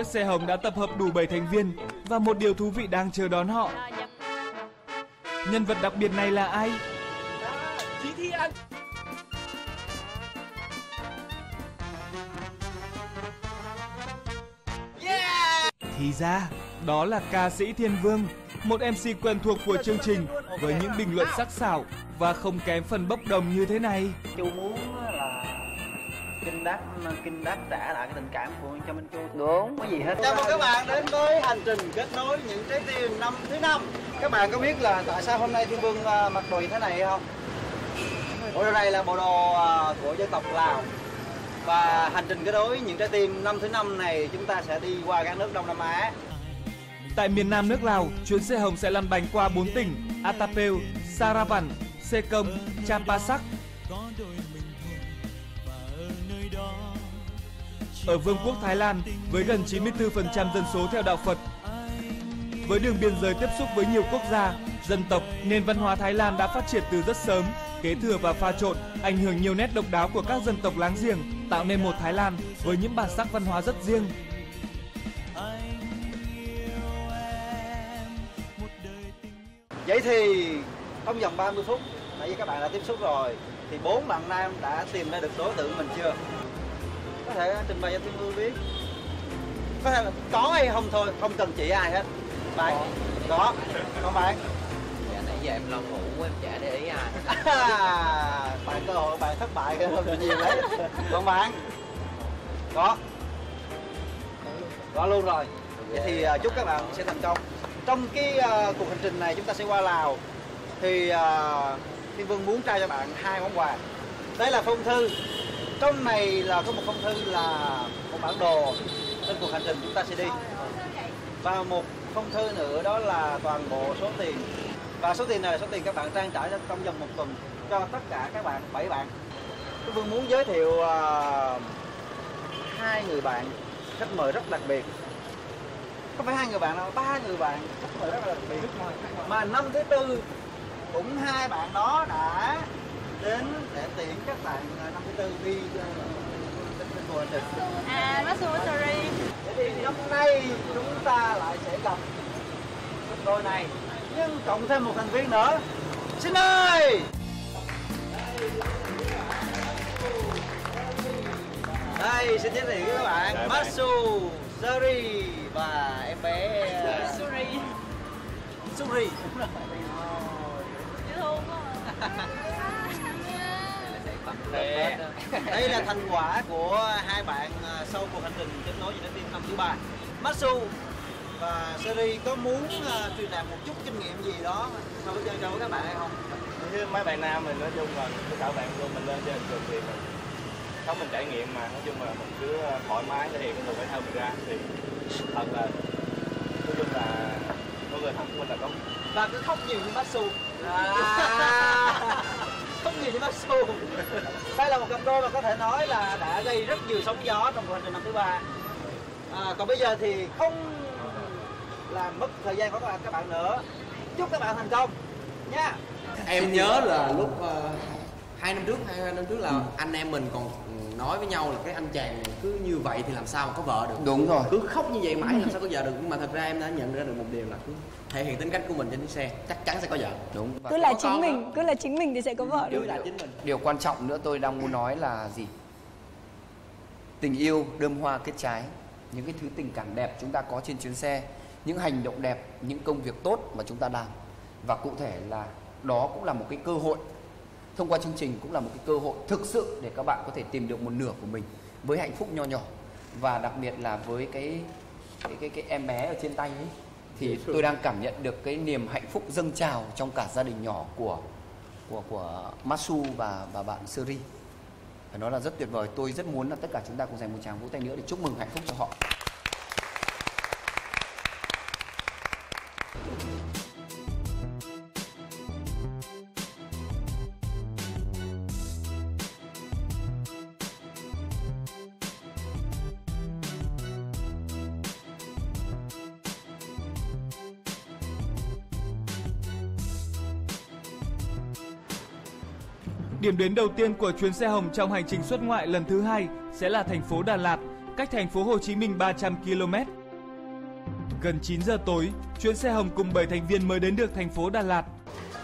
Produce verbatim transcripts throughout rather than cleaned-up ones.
Chiếc xe hồng đã tập hợp đủ bảy thành viên và một điều thú vị đang chờ đón họ. Nhân vật đặc biệt này là ai? Chị Thi Anh. Yeah! Thì ra, đó là ca sĩ Thiên Vương, một em xê quen thuộc của chương trình với những bình luận sắc sảo và không kém phần bốc đồng như thế này. Chu muốn là Kinh Đắc Kinh Đắc trả lại cái tình cảm của cho Minh Chu. Đúng, có gì hết. Chào mừng các bạn đến với hành trình kết nối những trái tim năm thứ năm. Các bạn có biết là tại sao hôm nay Thiên Vương mặc đồ như thế này không? Bộ đồ này là bộ đồ của dân tộc Lào. Và hành trình kết nối những trái tim năm thứ năm này chúng ta sẽ đi qua các nước Đông Nam Á. Tại miền Nam nước Lào, chuyến xe hồng sẽ lăn bánh qua bốn tỉnh Atapeu, Saravan, Sekong, Champasak. Ở Vương quốc Thái Lan, với gần chín mươi tư phần trăm dân số theo đạo Phật, với đường biên giới tiếp xúc với nhiều quốc gia, dân tộc, nền văn hóa Thái Lan đã phát triển từ rất sớm, kế thừa và pha trộn, ảnh hưởng nhiều nét độc đáo của các dân tộc láng giềng, tạo nên một Thái Lan với những bản sắc văn hóa rất riêng. Vậy thì trong vòng ba mươi phút, nãy giờ các bạn đã tiếp xúc rồi, thì bốn bạn nam đã tìm ra được đối tượng mình chưa? Có thể trình bày cho Thiên Vương biết. Có thể là có hay không thôi, không cần chỉ ai hết. Bạn có, còn bạn? Dạ nãy giờ em lo ngủ em chả để ý ai. À, bạn cơ hội bạn thất bại hơn nhiều đấy. Còn bạn? Có. Có luôn rồi. Vậy thì uh, chúc các bạn sẽ thành công. Trong cái uh, cuộc hành trình này chúng ta sẽ qua Lào. Thì uh, Thiên Vương muốn trao cho bạn hai món quà. Đây là phong thư. Trong này là có một phong thư là một bản đồ trên cuộc hành trình chúng ta sẽ đi. Và một phong thư nữa đó là toàn bộ số tiền. Và số tiền này là số tiền các bạn trang trải trong vòng một tuần cho tất cả các bạn, bảy bạn. Tôi Vương muốn giới thiệu uh, hai người bạn khách mời rất đặc biệt. Không phải hai người bạn đâu, ba người bạn khách mời rất là đặc biệt. Mà năm thứ tư cũng hai bạn đó đã đến để tiễn các bạn năm thứ tư đi trên cuộc hành trình. À, Masu Sorry. Vậy thì năm nay chúng ta lại sẽ gặp đôi này, nhưng cộng thêm một thành viên nữa. Xin ơi! Đây, xin giới thiệu với các bạn Masu, Suri và em bé Suri. Suri. Dễ thương quá. Đây là thành quả của hai bạn sau cuộc hành trình kết nối với tim năm thứ ba. Masu và Suri có muốn uh, truyền đạt một chút kinh nghiệm gì đó sau cái chơi cho các bạn hay không? Với mấy bạn nam mình nói chung là tất cả bạn luôn mình lên chơi trường thì mình không mình trải nghiệm mà nói chung là mình cứ thoải mái thể hiện cái người phải theo mình ra thì thật là nói chung là mọi người thân của mình là tốt. Và cứ khóc nhiều như Masu. À. Khóc nhiều như Masu. Đây là một cặp đôi mà có thể nói là đã gây rất nhiều sóng gió trong cuộc hành trình năm thứ ba. À, còn bây giờ thì không làm mất thời gian của các bạn các bạn nữa. Chúc các bạn thành công nha. Em nhớ là lúc uh, hai năm trước hai năm trước là ừ. anh em mình còn nói với nhau là cái anh chàng cứ như vậy thì làm sao mà có vợ được. Đúng rồi. Cứ khóc như vậy mãi làm sao có vợ được. Nhưng mà thật ra em đã nhận ra được một điều là cứ thể hiện tính cách của mình trên chiếc xe chắc chắn sẽ có vợ. Đúng. Cứ là chính mình, đó. cứ là chính mình thì sẽ có vợ được. Là chính mình. Điều quan trọng nữa tôi đang muốn nói là gì? Tình yêu đơm hoa kết trái. Những cái thứ tình cảm đẹp chúng ta có trên chuyến xe, những hành động đẹp, những công việc tốt mà chúng ta làm, và cụ thể là đó cũng là một cái cơ hội, thông qua chương trình cũng là một cái cơ hội thực sự để các bạn có thể tìm được một nửa của mình với hạnh phúc nho nhỏ. Và đặc biệt là với cái cái cái, cái em bé ở trên tay ấy, thì tôi đang cảm nhận được cái niềm hạnh phúc dâng trào trong cả gia đình nhỏ của của của Masu và và bạn Suri. Phải nói là rất tuyệt vời. Tôi rất muốn là tất cả chúng ta cùng dành một tràng vỗ tay nữa để chúc mừng hạnh phúc cho họ. Điểm đến đầu tiên của chuyến xe hồng trong hành trình xuất ngoại lần thứ hai sẽ là thành phố Đà Lạt, cách thành phố Hồ Chí Minh ba trăm ki lô mét. Gần chín giờ tối, chuyến xe hồng cùng bảy thành viên mới đến được thành phố Đà Lạt.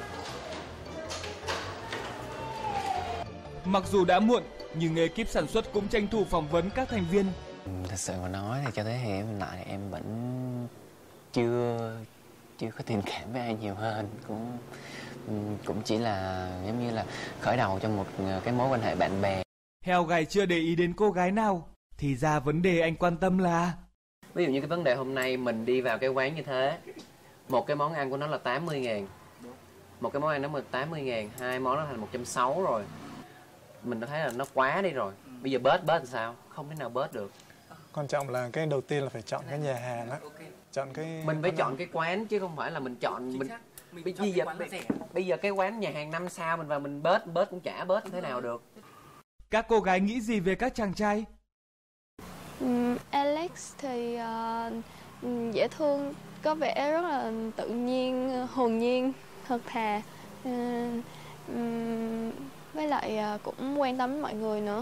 Mặc dù đã muộn, nhưng ekip sản xuất cũng tranh thủ phỏng vấn các thành viên. Thật sự mà nói thì cho tới hiện hiện tại em vẫn chưa chưa có tình cảm với ai nhiều hơn, cũng cũng chỉ là giống như là khởi đầu cho một cái mối quan hệ bạn bè. Heo gầy chưa để ý đến cô gái nào, thì ra vấn đề anh quan tâm là ví dụ như cái vấn đề hôm nay mình đi vào cái quán như thế, một cái món ăn của nó là tám mươi ngàn, một cái món ăn nó là tám mươi ngàn, hai món nó thành một trăm sáu mươi rồi, mình đã thấy là nó quá đi rồi. Bây giờ bớt bớt làm sao? Không thể nào bớt được. Quan trọng là cái đầu tiên là phải chọn cái nhà hàng á, chọn cái mình phải chọn cái quán chứ không phải là mình chọn mình bây giờ bây giờ cái quán nhà hàng năm sao mình vào mình bớt bớt cũng chả bớt thế nào được. Các cô gái nghĩ gì về các chàng trai? Um, Alex thì uh, dễ thương, có vẻ rất là tự nhiên, hồn nhiên, thật thà, uh, um, với lại uh, cũng quan tâm đến mọi người nữa.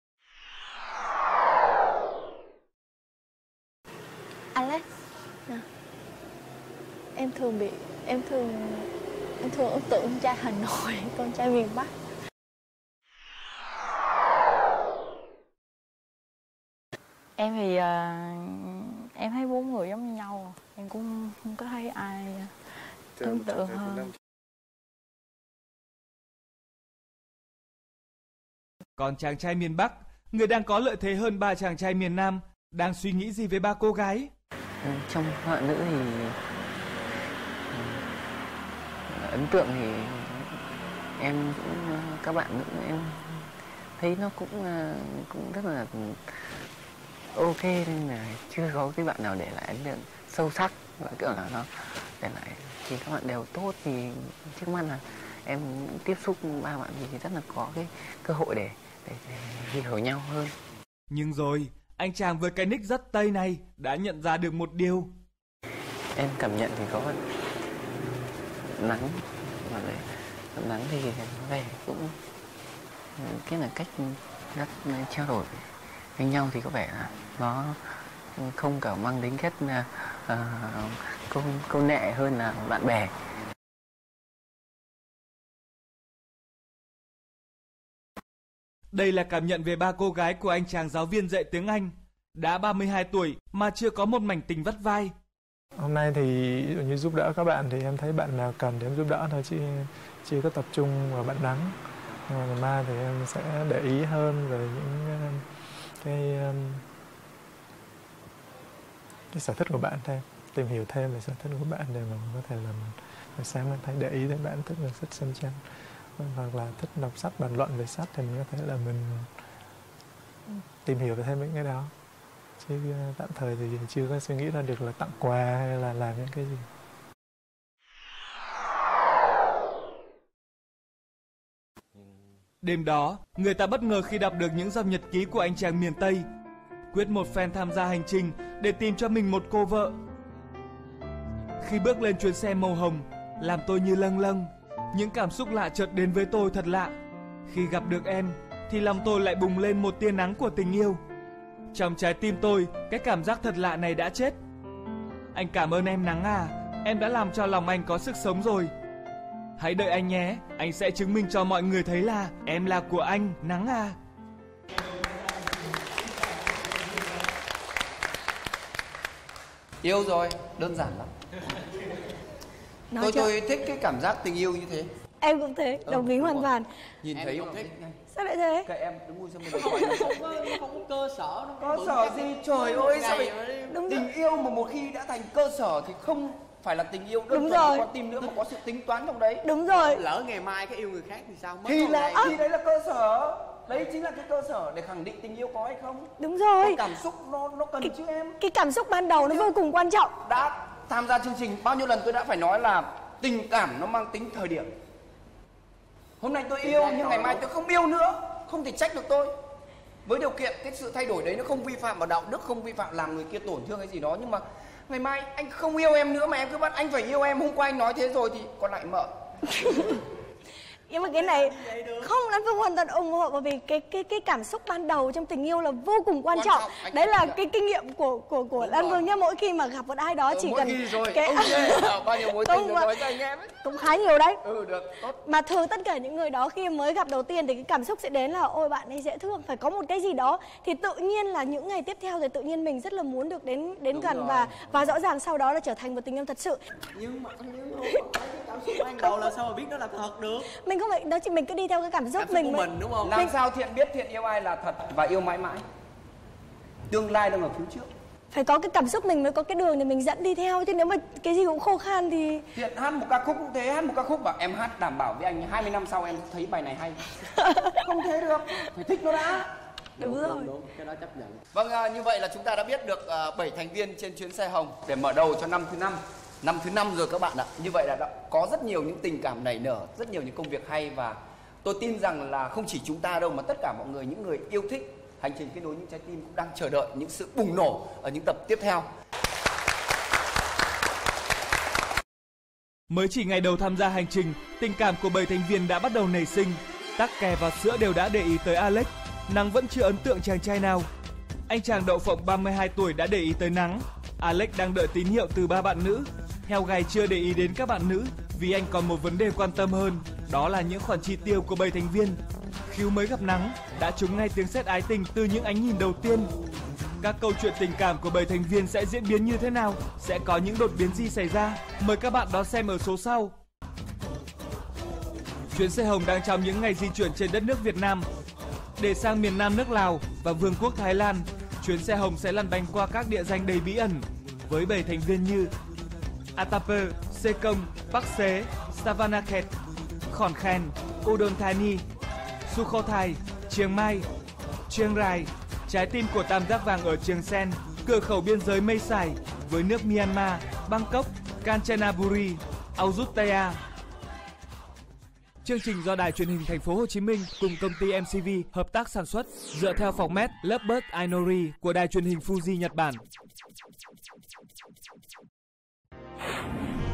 Alex, nè, em thường bị em thường em thường ấn tượng con trai Hà Nội, con trai miền Bắc. Em thì uh, em thấy bốn người giống như nhau, em cũng không có thấy ai ấn tượng hơn. Còn chàng trai miền Bắc, người đang có lợi thế hơn ba chàng trai miền Nam, đang suy nghĩ gì về ba cô gái? Trong vợ nữ thì ấn tượng thì em cũng các bạn nữ em thấy nó cũng cũng rất là ok, nên là chưa có cái bạn nào để lại ấn tượng sâu sắc và kiểu là nó để lại thì các bạn đều tốt. Thì trước mắt là em tiếp xúc ba bạn thì rất là có cái cơ hội để, để, để hiểu nhau hơn. Nhưng rồi anh chàng với cái nick rất Tây này đã nhận ra được một điều. Em cảm nhận thì có nắng mà đấy, nắng thì về cũng cái là cách rất trao đổi với nhau thì có vẻ là nó không cả mang tính cách uh, câu câu nệ hơn là bạn bè. Đây là cảm nhận về ba cô gái của anh chàng giáo viên dạy tiếng Anh, đã ba mươi hai tuổi mà chưa có một mảnh tình vắt vai. Hôm nay thì ví dụ như giúp đỡ các bạn thì em thấy bạn nào cần thì em giúp đỡ thôi, chứ chưa có tập trung vào bạn Nắng. Nhưng mà ngày mai thì em sẽ để ý hơn về những cái cái sở thích của bạn thêm, tìm hiểu thêm về sở thích của bạn để mà có thể làm buổi sáng mình thấy để ý đến bạn thích là thích xem tranh hoặc là thích đọc sách, bàn luận về sách thì mình có thể là mình tìm hiểu thêm những cái đó. Chứ tạm thời thì chưa có suy nghĩ ra được là tặng quà hay là làm những cái gì. Đêm đó, người ta bất ngờ khi đọc được những dòng nhật ký của anh chàng miền Tây. Quyết một phen tham gia hành trình để tìm cho mình một cô vợ. Khi bước lên chuyến xe màu hồng, làm tôi như lâng lâng. Những cảm xúc lạ chợt đến với tôi thật lạ. Khi gặp được em, thì lòng tôi lại bùng lên một tia nắng của tình yêu. Trong trái tim tôi, cái cảm giác thật lạ này đã chết. Anh cảm ơn em Nắng à, em đã làm cho lòng anh có sức sống rồi. Hãy đợi anh nhé, anh sẽ chứng minh cho mọi người thấy là em là của anh, Nắng à. Yêu rồi, đơn giản lắm. Nói tôi cho... tôi thích cái cảm giác tình yêu như thế. Em cũng thế, đồng ý hoàn toàn. Nhìn Em thấy không thích. Sao lại thế? Các em đứng ngồi xem mình Không có, không có cơ sở. cơ sở gì, trời ơi, sao vậy? Đúng Tình rồi. yêu mà một khi đã thành cơ sở thì không phải là tình yêu đơn Đúng thuần rồi. con tim nữa, mà có sự tính toán trong đấy. Đúng rồi. Lỡ ngày mai cái yêu người khác thì sao? Mất Thì con là này. thì đấy là cơ sở. Đấy chính là cái cơ sở để khẳng định tình yêu có hay không. Đúng rồi. Cái cảm xúc nó nó cần chứ em. Cái cảm xúc ban đầu nó vô cùng quan trọng. Đã tham gia chương trình bao nhiêu lần tôi đã phải nói là tình cảm nó mang tính thời điểm. Hôm nay tôi yêu nhưng ngày mai tôi không yêu nữa, không thể trách được tôi. Với điều kiện cái sự thay đổi đấy nó không vi phạm vào đạo đức, không vi phạm làm người kia tổn thương hay gì đó, nhưng mà ngày mai anh không yêu em nữa mà em cứ bắt anh phải yêu em, hôm qua anh nói thế rồi thì còn lại mợ. Nhưng mà cái này không, Lan Phương hoàn toàn ủng hộ, bởi vì cái cái cái cảm xúc ban đầu trong tình yêu là vô cùng quan, quan trọng. trọng. Đấy là cái kinh nghiệm của của của Lan Phương nhá. Mỗi khi mà gặp một ai đó chỉ ừ, cần rồi. cái Okay. Bao nhiêu mối tình được nói cho anh em ấy. Cũng khá nhiều đấy. Ừ, được, tốt. Mà thường tất cả những người đó khi mới gặp đầu tiên thì cái cảm xúc sẽ đến là ôi bạn ấy dễ thương, phải có một cái gì đó, thì tự nhiên là những ngày tiếp theo thì tự nhiên mình rất là muốn được đến đến Đúng gần rồi. và và rõ ràng sau đó là trở thành một tình yêu thật sự. Nhưng mà nếu không có cái cảm xúc ban đầu là sao mà biết nó là thật được? Mình không phải đó, chỉ mình cứ đi theo cái cảm xúc, cảm xúc mình của mới... mình đúng không? Làm mình... sao Thiện biết Thiện yêu ai là thật và yêu mãi mãi? Tương lai đang ở phía trước. Phải có cái cảm xúc mình mới có cái đường để mình dẫn đi theo, chứ nếu mà cái gì cũng khô khan thì... Thiện hát một ca khúc cũng thế, hát một ca khúc bảo em hát đảm bảo với anh hai mươi năm sau em thấy bài này hay. Không thế được, phải thích nó đã. Đúng, đúng rồi. Đúng, đúng, cái đó chấp nhận. Vâng, à, như vậy là chúng ta đã biết được à, bảy thành viên trên chuyến xe hồng để mở đầu cho năm thứ năm. Năm thứ năm rồi các bạn ạ. Như vậy là đã có rất nhiều những tình cảm nảy nở, rất nhiều những công việc hay, và tôi tin rằng là không chỉ chúng ta đâu mà tất cả mọi người, những người yêu thích hành trình kết nối những trái tim cũng đang chờ đợi những sự bùng nổ ở những tập tiếp theo. Mới chỉ ngày đầu tham gia hành trình, tình cảm của bảy thành viên đã bắt đầu nảy sinh. Tắc kè và Sữa đều đã để ý tới Alex. Nắng vẫn chưa ấn tượng chàng trai nào. Anh chàng đậu phộng ba mươi hai tuổi đã để ý tới Nắng. Alex đang đợi tín hiệu từ ba bạn nữ. Heo gầy chưa để ý đến các bạn nữ vì anh còn một vấn đề quan tâm hơn, đó là những khoản chi tiêu của bảy thành viên. Khứu mới gặp Nắng đã trúng ngay tiếng sét ái tình từ những ánh nhìn đầu tiên. Các câu chuyện tình cảm của bảy thành viên sẽ diễn biến như thế nào? Sẽ có những đột biến gì xảy ra? Mời các bạn đón xem ở số sau. Chuyến xe hồng đang trong những ngày di chuyển trên đất nước Việt Nam. Để sang miền Nam nước Lào và Vương quốc Thái Lan, chuyến xe hồng sẽ lăn bánh qua các địa danh đầy bí ẩn với bảy thành viên như Atapur, Sekong, Pak Se, Savannakhet, Khon Khen, Udon Thani, Sukhothai, Chiang Mai, Chiang Rai, trái tim của tam giác vàng ở Chiang Sen, cửa khẩu biên giới Mây Sài với nước Myanmar, Bangkok, Kanchanaburi, Ayutthaya. Chương trình do Đài Truyền hình Thành phố Hồ Chí Minh cùng công ty em xê vê hợp tác sản xuất dựa theo format Lovebird Ainori của Đài Truyền hình Fuji Nhật Bản.